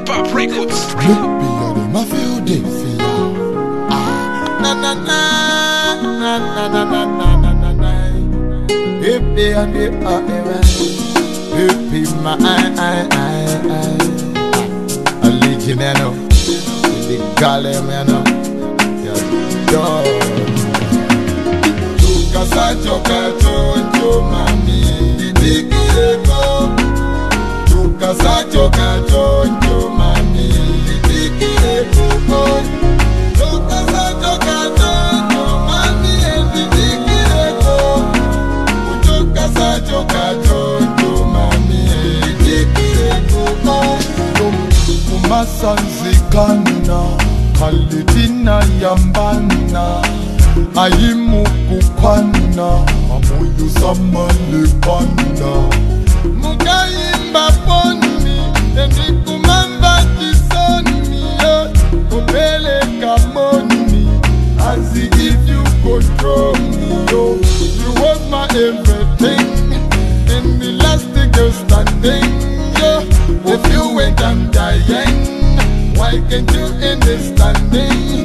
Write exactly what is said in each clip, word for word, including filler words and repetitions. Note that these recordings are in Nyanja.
Pop Records. Ma feel day for ya. Na na na na na na na na na na. Hippie and the ah hippie my I I I I. A legion I know. The galley man know. Yo. Chuka sa chuka chonjo mami. Digi eko. Chuka sa chuka chonjo mami. Digi eko. Chuka sa chuka chonjo mami. Digi eko. Chuka sa chuka chonjo mami. Digi eko. Umasanzikana Khalidina yambana Ayimukukwana Amuyu samalekana Mugayimba poni Endikumamba kisoni Upele kamoni As if you control me yo. You was my everything In the last girl standing yo. If you wait I'm dying why can't you understand me?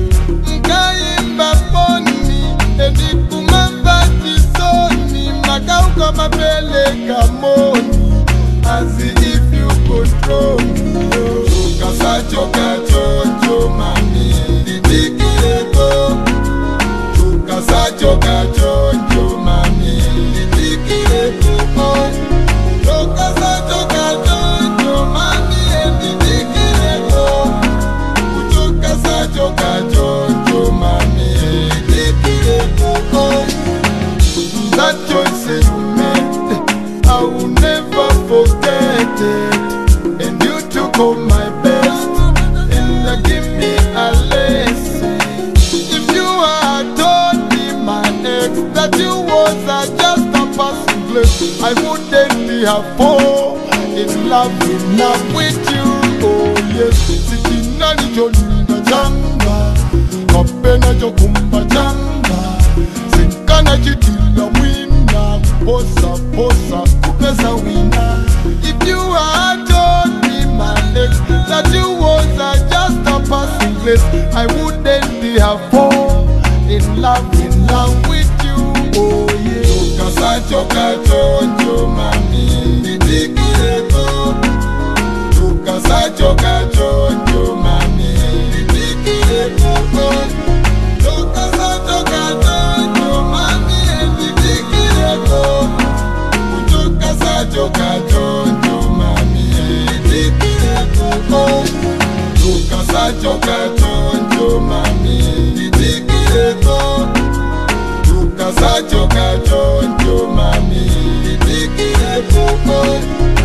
Mkaimba poni Endikumamba kisoni Makauka mapele kamoni As if you control me Chuka sa choka chocho mami Didiki eko Chuka sa choka chocho mami Didiki eko Chuka sa choka chocho mami Didiki eko Chuka sa choka chocho mami Didiki eko That choice you made I will never forget it And you took all my best And you give me a lesson If you had told me my ex That you was a just a passing glimpse I wouldn't have fallen in love, in love with you Oh yes, sitting on the Jonda Janga Kapena Jokumba Janga Sinkana Chitila Wina Posa, posa, kupesa wina If you had told me my ex That you was a just a passing place I wouldn't have fallen in love, in love with you Oh yeah Chuka sa choka chonjo mami Didiki eko Chuka sa choka chonjo mami Didiki eko Chuka sa choka chonjo mami Didiki eko Chuka sa choka chonjo mami Didiki eko Chuka sa choka chonjo mami Didiki eko Chuka sa choka chonjo mami Didiki eko